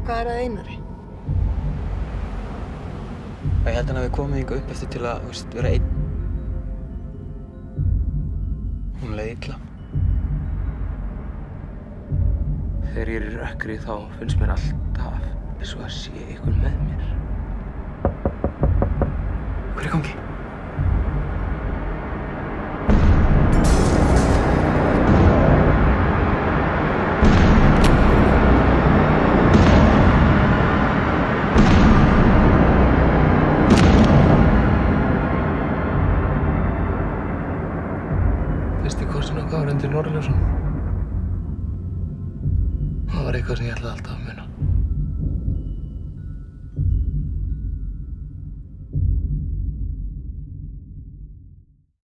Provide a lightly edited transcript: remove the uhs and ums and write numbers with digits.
Hvað er að Einari? Ég held hann hafi komið hingað upp eftir til að, vera einn. Hún leið illa. Þegar ég er í rökkri þá finnst mér alltaf eins og að sé ykkur með mér. Hvað er í gangi? Fyrsti kossinn okkar var undir norðurljósunum. Það var eitthvað sem ég ætlaði alltaf að muna.